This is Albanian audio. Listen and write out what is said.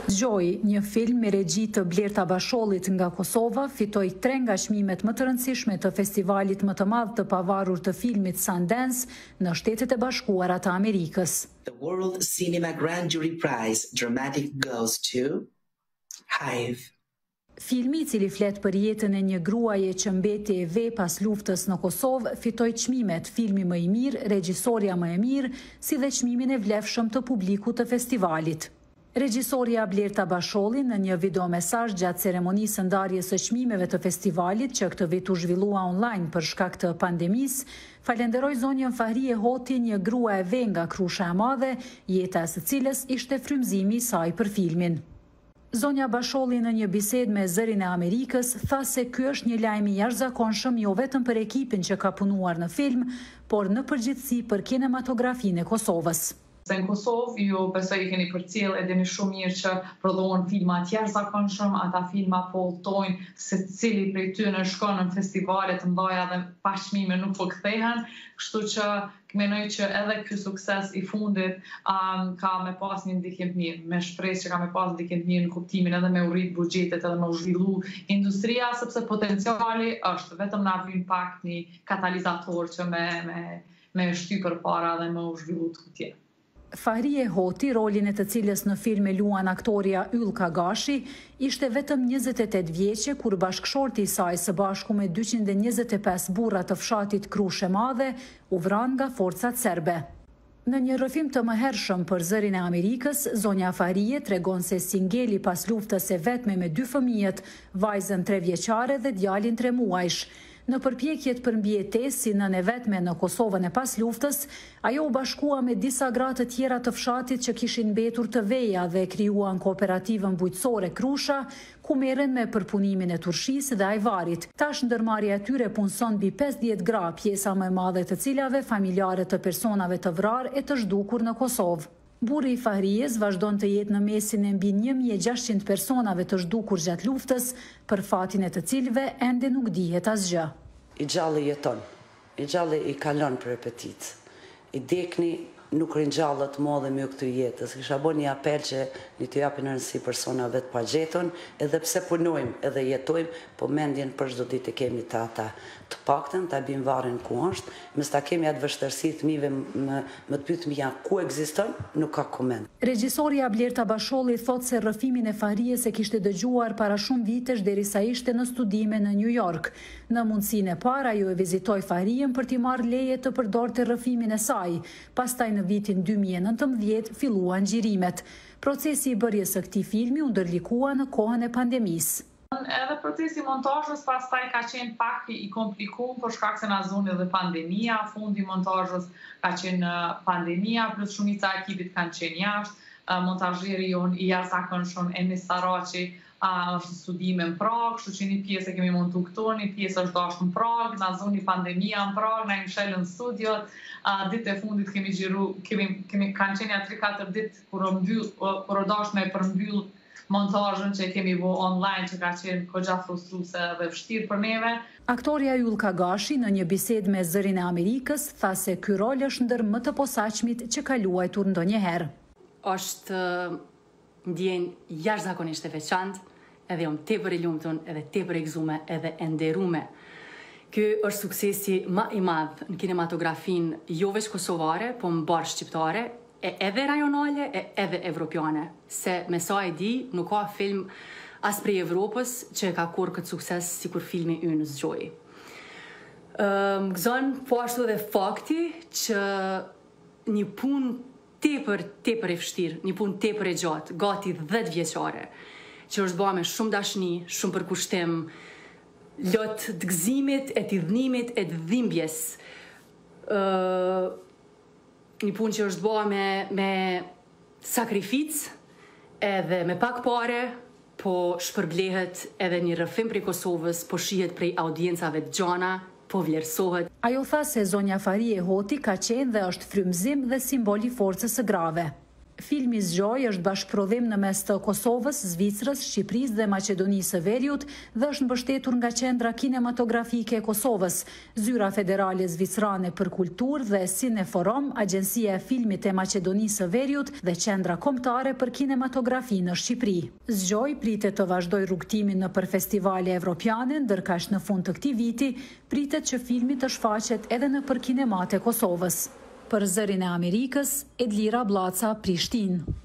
Zgjoj, një film me regji të Blerta Bashollit nga Kosova, fitoi 3 nga çmimet më të rëndësishme të festivalit më të madh të pavarur të filmit Sundance në Shtetet e Bashkuara të Amerikës. The World Cinema Grand Jury Prize Dramatic goes to Hive. Filmi, i cili flet për jetën e një gruaje që mbeti e ve pas luftës në Kosovë, fitoi çmimet Filmi më i mirë, Regjisoria më e mirë, si dhe çmimin e vlefshëm të publikut të festivalit. Regjisoria Blerta Basholli në një videomesazh gjatë ceremonisë së ndarjes së çmimeve të festivalit, që këtë vit u zhvillua online për shkak të pandemisë, falenderoi zonjën Fahrie Hoti, një grua e ve nga Krusha e Madhe, jeta e së cilës ishte frymëzimi i saj për filmin. Zonja Basholli në një bisedë me Zërin e Amerikës tha se ky është një lajm i jashtëzakonshëm jo vetëm për ekipin që ka punuar në film, por në përgjithësi për kinematografinë e Kosovës. Se në Kosovë, ju besoj i keni përcjell edhe një shumë mirë që prodhohen filma të jashtëzakonshëm, ata filma po udhtojnë se cili prej tyre shkon në festivale të mëdha dhe pa çmime nuk po kthehen, kështu që mendoj që edhe ky sukses i fundit ka me pas një ndikim të mirë, me shpresë që ka me pas ndikim të mirë në kuptimin edhe me u rrit buxhetet edhe me u zhvillu industria, sepse potenciali është, vetëm na vjen pak një katalizator që me shty përpara dhe me u zhvillu të tjerë. Fahrie Hoti, rolin e të cilës në film e luan aktoria Ylka Gashi, ishte vetëm 28 vjeçe kur bashkëshorti i saj së bashku me 225 burra të fshatit Krushë e Madhe u vran nga forcat serbe. Në një rrëfim të mëhershëm për Zërin e Amerikës, zonja Fahrie tregon se si ngeli pas luftës e vetme me 2 fëmijët, vajzën 3 vjeçare dhe djalin 3 muajsh. Në përpjekjet për mbijetesë si nën e vetme në Kosovën e pas luftës, ajo u bashkua me disa gra të tjera të fshatit që kishin mbetur të veja dhe krijuan kooperativën bujqësore Krusha, ku merren me përpunimin e turshisë dhe ajvarit. Tash ndërmarrja e tyre punson mbi 50 gra, pjesa më e madhe të cilave familjare të personave të vrarë e të zhdukur në Kosovë. Burri i Fahries vazhdon të jetë në mesin e mbi 1600 personave të zhdukur gjatë luftës, për fatin e të cilëve ende nuk dihet asgjë. I gjalli jeton, i gjalli i kalon për repetit, i dekni nuk rinjallët mo dhe me këtë jetës. Kisha bo një apel që një të japin rëndësi personave të pagjeton, edhe pse punojmë edhe jetojmë, po mendjen për çdo ditë kemi të ata të paktën, ta bim varrin ku është, mes ta kemi atë vështërsi të fëmijëve më të pyet mia ku ekziston, nuk ka koment. Regjisoria Blerta Basholli thotë se rrëfimin e Fahries e kishte dëgjuar para shumë vitesh derisa ishte në studime në New York. Në mundësinë e parë ajo e vizitoi Fahrien për t'i marrë leje të përdorte rrëfimin e saj. Pastaj në vitin 2019 filluan xhirimet. Procesi i bërjes së këtij filmi u ndërlikua në kohën e pandemisë. Edhe procesi montazhës pastaj ka qenë pak i komplikuar për shkak se na zoni edhe pandemia, fundi i montazhës ka qenë pandemia, plus shumica e ekipit kanë qenë jashtë. Montazhieri jon i jashtëzakonshëm Enis Saraçi është studime në Prag, kështu që një pjesë e kemi montu këtu, një pjesë është dashur në Prag, na zoni pandemia në Prag, na imshëllën studiot. Ditë e fundit kemi xhiru, kanë qenë 3-4 ditë kur dash me përmbyll montazhën që kemi bo online, që ka qenë kogja frustruese dhe vështirë për neve. Aktoria Ylka Gashi në një bisedë me Zërin e Amerikës tha se ky rol është ndër më të posaçmit që ka luajtur ndonjëherë. Është ndjenjë jashtëzakonisht e veçantë, edhe jam tepër e lumtur, edhe tepër e gëzuar, edhe e nderuar. Ky është suksesi më i madh në kinematografinë jo vetëm kosovare, po në barë shqiptare, edhe rajonale, edhe evropiane. Se me sa e di, nuk ka film as prej Evropës që ka kur këtë sukses si kur filmi ynë Zgjoj. Gëzon po ashtu dhe fakti që një pun tepër e vështirë, një pun tepër e gjatë, gati 10 vjeçare, që është bëha me shumë dashni, shumë përkushtim, lot të gëzimit, e të dhënimit, e të dhimbjes, një punë që është bëha me sakrificë, edhe me pak pare, po shpërblehet edhe një rrëfim prej Kosovës, po shihet prej audiencave të gjana, po vlerësohet. Ajo tha se zonja Fahrie Hoti ka qenë dhe është frymëzim dhe simbol i forcës së grave. Filmi Zgjoj është bashkëprodhim në mes të Kosovës, Zvicrës, Shqipërisë dhe Maqedonisë së Veriut dhe është mbështetur nga Qendra Kinematografike e Kosovës, Zyra Federale Zvicrane për Kulturë dhe Cineforum, Agjencia e Filmit e Maqedonisë së Veriut dhe Qendra Kombëtare për Kinematografi në Shqipëri. Zgjoj pritet të vazhdoj rrugtimin nëpër festivale evropiane, ndërkaq në fund të këtij viti pritet që filmi të shfaqet edhe nëpër kinemat e Kosovës. Për Zërin e Amerikës, Edlira Blaca, Prishtinë.